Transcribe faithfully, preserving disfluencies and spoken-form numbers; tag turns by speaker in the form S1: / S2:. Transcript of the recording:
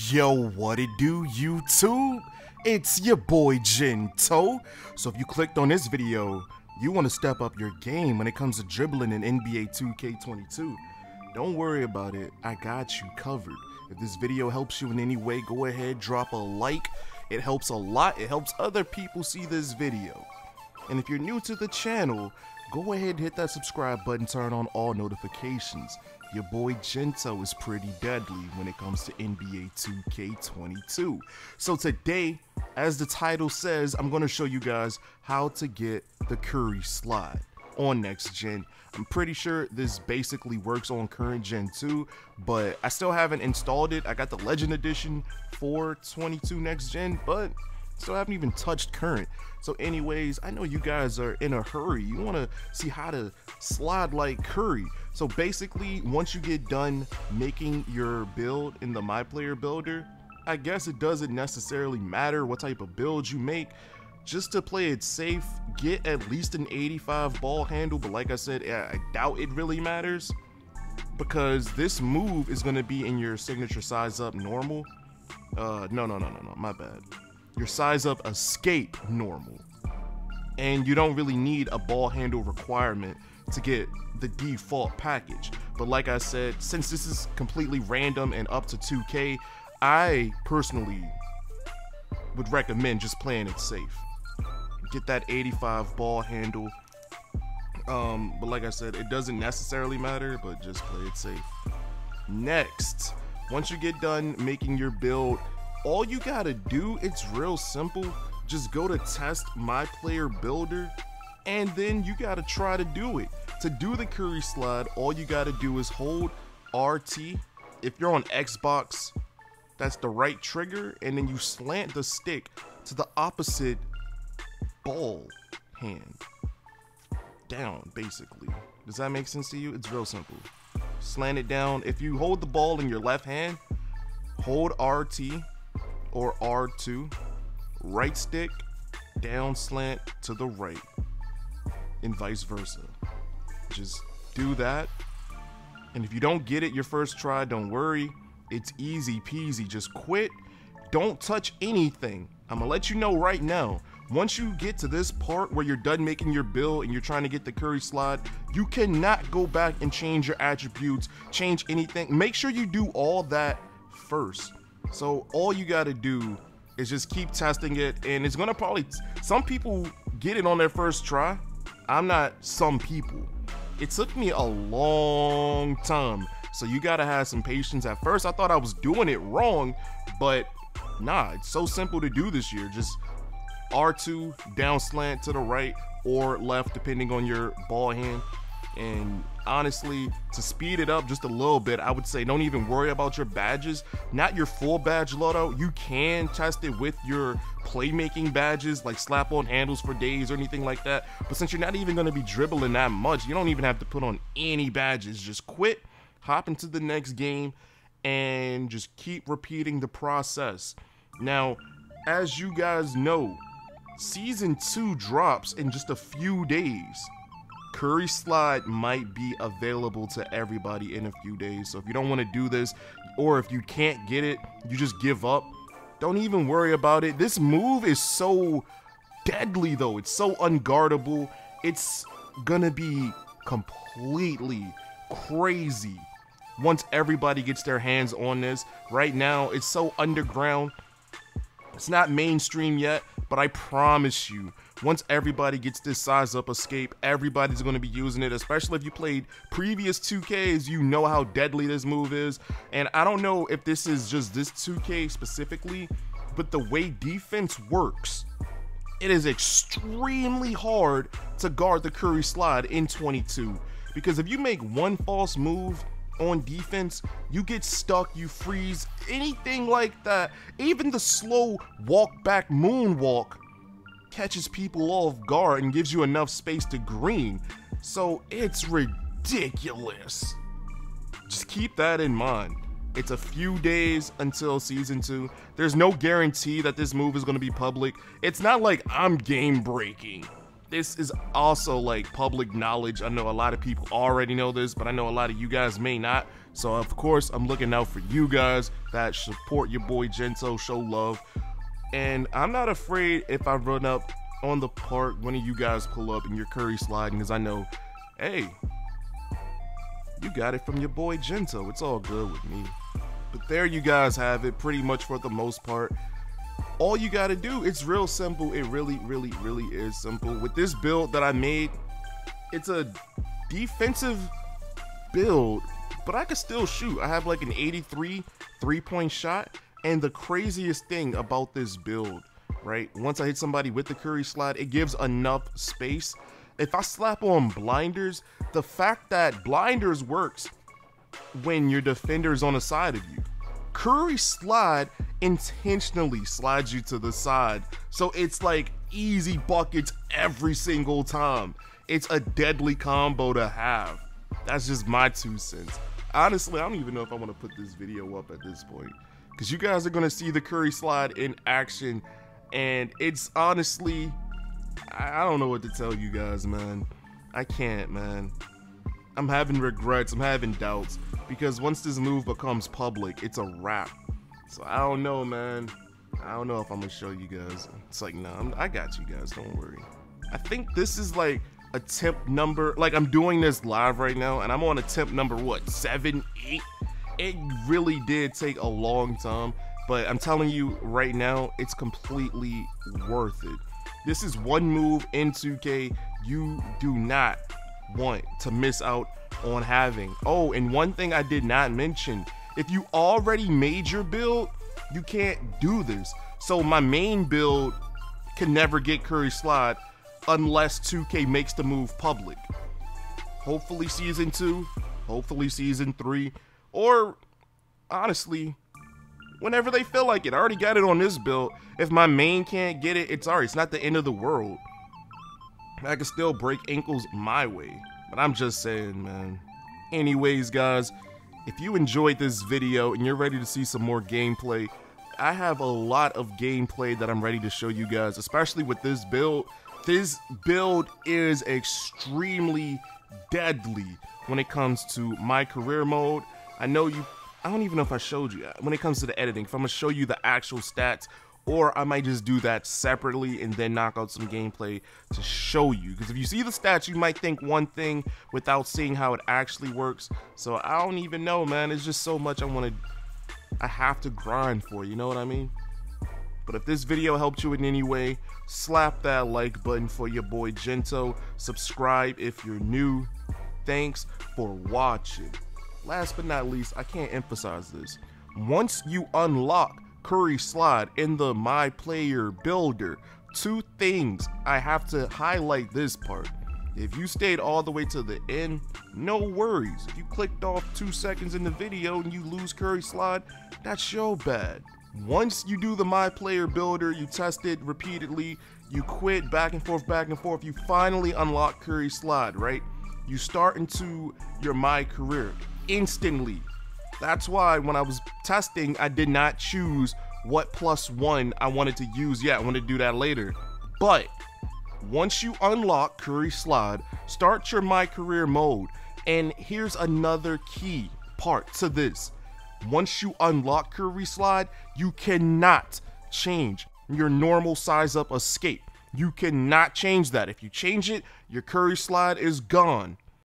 S1: Yo, what it do, YouTube? It's your boy Gento. So if you clicked on this video, you want to step up your game when it comes to dribbling in N B A two K twenty-two. Don't worry about it, I got you covered. If this video helps you in any way, go ahead, drop a like. It helps a lot, it helps other people see this video. And if you're new to the channel, go ahead and hit that subscribe button, turn on all notifications. Your boy Gento is pretty deadly when it comes to N B A two K twenty-two. So today, as the title says, I'm going to show you guys how to get the Curry slide on next gen. I'm pretty sure this basically works on current gen too, but I still haven't installed it. I got the Legend Edition for twenty-two next gen, but still haven't even touched current. So anyways, I know you guys are in a hurry. You want to see how to slide like Curry. So basically, once you get done making your build in the My Player Builder, I guess it doesn't necessarily matter what type of build you make. Just to play it safe, get at least an eighty-five ball handle, but like I said, I doubt it really matters because this move is going to be in your signature size up normal. Uh, no, no, no, no, no, my bad. Your size up escape normal. And you don't really need a ball handle requirement to get the default package. But like I said, since this is completely random and up to two K, I personally would recommend just playing it safe. Get that eighty-five ball handle. Um, but like I said, it doesn't necessarily matter, but just play it safe. Next, once you get done making your build, all you gotta do, it's real simple. Just go to test My Player Builder, and then you gotta try to do it. To do the Curry slide, all you gotta do is hold R T. If you're on Xbox, that's the right trigger, and then you slant the stick to the opposite ball hand. Down, basically. Does that make sense to you? It's real simple. Slant it down. If you hold the ball in your left hand, hold R T or R two, right stick, down slant to the right, and vice versa. Just do that. And if you don't get it your first try, don't worry. It's easy peasy. Just quit. Don't touch anything. I'm gonna let you know right now. Once you get to this part where you're done making your build and you're trying to get the Curry slide, you cannot go back and change your attributes, change anything. Make sure you do all that first. So all you got to do is just keep testing it, and it's gonna probably, some people get it on their first try. I'm not some people. It took me a long time, so you gotta have some patience. At first I thought I was doing it wrong, but nah, it's so simple to do this year. Just R two, down slant to the right or left depending on your ball hand. And honestly, to speed it up just a little bit, I would say don't even worry about your badges. Not your full badge loadout. You can test it with your playmaking badges, like slap on handles for days or anything like that. But since you're not even going to be dribbling that much, you don't even have to put on any badges. Just quit, hop into the next game, and just keep repeating the process. Now, as you guys know, season two drops in just a few days. Curry slide might be available to everybody in a few days. So if you don't want to do this, or if you can't get it, you just give up, don't even worry about it. This move is so deadly though. It's so unguardable. It's gonna be completely crazy once everybody gets their hands on this. Right now, it's so underground. It's not mainstream yet, but I promise you, once everybody gets this size up escape, everybody's going to be using it, especially if you played previous two Ks, you know how deadly this move is. And I don't know if this is just this two K specifically, but the way defense works, it is extremely hard to guard the Curry slide in twenty-two. Because if you make one false move on defense, you get stuck, you freeze, anything like that. Even the slow walk back moonwalk catches people off guard and gives you enough space to green. So it's ridiculous. Just keep that in mind. It's a few days until season two. There's no guarantee that this move is going to be public. It's not like I'm game breaking this is also like public knowledge. I know a lot of people already know this, but I know a lot of you guys may not. So of course, I'm looking out for you guys that support your boy Gento, show love. And I'm not afraid if I run up on the park, one of you guys pull up and you're curry sliding, because I know, hey, you got it from your boy Gento. It's all good with me. But there you guys have it, pretty much for the most part. All you gotta do, it's real simple. It really, really, really is simple. With this build that I made, it's a defensive build, but I can still shoot. I have like an eighty-three three-point shot. And the craziest thing about this build, right? Once I hit somebody with the curry slide, it gives enough space. If I slap on blinders, the fact that blinders works when your defender's on the side of you. Curry slide intentionally slides you to the side. So it's like easy buckets every single time. It's a deadly combo to have. That's just my two cents. Honestly, I don't even know if I want to put this video up at this point, because you guys are going to see the curry slide in action. And it's honestly, I don't know what to tell you guys, man. I can't, man. I'm having regrets. I'm having doubts. Because once this move becomes public, it's a wrap. So I don't know, man. I don't know if I'm going to show you guys. It's like, no, nah, I got you guys. Don't worry. I think this is like attempt number, like I'm doing this live right now. And I'm on attempt number, what, seven, eight? It really did take a long time. But I'm telling you right now, it's completely worth it. This is one move in two K you do not want to miss out on having. Oh, and one thing I did not mention, if you already made your build, you can't do this. So my main build can never get curry slide unless two K makes the move public. Hopefully season two, hopefully season three, or honestly, whenever they feel like it. I already got it on this build. If my main can't get it, it's alright. It's not the end of the world. I can still break ankles my way. But I'm just saying, man. Anyways, guys, if you enjoyed this video and you're ready to see some more gameplay, I have a lot of gameplay that I'm ready to show you guys, especially with this build. This build is extremely deadly when it comes to my career mode. I know you, I don't even know if I showed you when it comes to the editing, if I'm gonna show you the actual stats, or I might just do that separately and then knock out some gameplay to show you. Because if you see the stats, you might think one thing without seeing how it actually works. So I don't even know, man. It's just so much I want to, I have to grind for, you know what I mean? But if this video helped you in any way, slap that like button for your boy Gento. Subscribe if you're new. Thanks for watching. Last but not least, I can't emphasize this. Once you unlock curry slide in the My Player Builder, two things I have to highlight this part. If you stayed all the way to the end, no worries. If you clicked off two seconds in the video and you lose curry slide, that's your bad. Once you do the My Player Builder, you test it repeatedly, you quit back and forth, back and forth, you finally unlock curry slide, right? You start into your My Career instantly. That's why when I was testing, I did not choose what plus one I wanted to use yet. I want to do that later. But once you unlock curry slide, start your My Career mode. And here's another key part to this. Once you unlock curry slide, you cannot change your normal size up escape. You cannot change that. If you change it, your curry slide is gone.